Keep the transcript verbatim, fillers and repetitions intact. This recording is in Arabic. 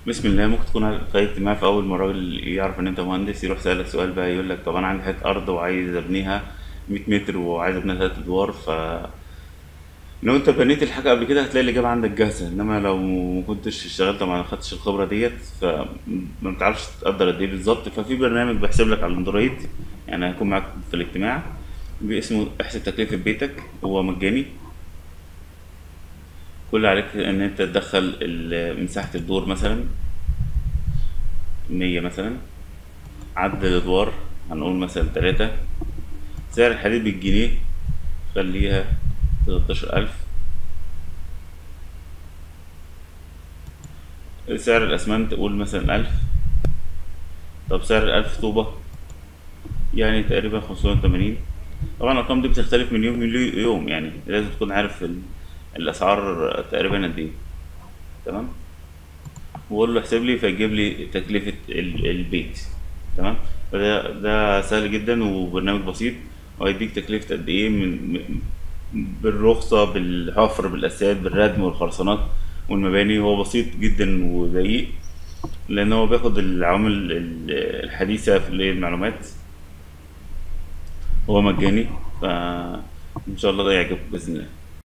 بسم الله. ممكن تكون في أي اجتماع، في أول ما الراجل يعرف إن أنت مهندس يروح سألك سؤال بقى، يقول لك طب أنا عندي حتة أرض وعايز أبنيها مية متر وعايز أبنيها تلات أدوار. ف لو أنت بنيت الحاجة قبل كده هتلاقي الإجابة عندك جاهزة، إنما لو ما كنتش اشتغلت ما خدتش الخبرة ديت فما بتعرفش تقدر قد إيه بالظبط. ففي برنامج بيحسب لك على الأندرويد، يعني هيكون معاك في الاجتماع، اسمه احسب تكلفة بيتك، هو مجاني. كل اللي عليك إن أنت تدخل ال- مساحة الدور مثلا مية مثلا، عدد الأدوار هنقول مثلا تلاتة، سعر الحديد بالجنيه خليها تلاتاشر ألف، سعر الأسمنت قول مثلا ألف. طب سعر الألف طوبة يعني تقريبا خمسمية وتمانين. طبعا الأرقام دي بتختلف من يوم ليوم، يعني لازم تكون عارف ال- الأسعار تقريبا قد إيه. تمام. وأقول له احسب لي فيجيب لي تكلفة ال- البيت. تمام. فده ده سهل جدا وبرنامج بسيط، وهيديك تكلفة قد إيه من من- بالرخصة بالحفر بالأساسات بالردم والخرسانات والمباني. هو بسيط جدا ودقيق، لأن هو بياخد العوامل ال- الحديثة في اللي هي المعلومات. هو مجاني، فإن شاء الله ده يعجبك بإذن الله.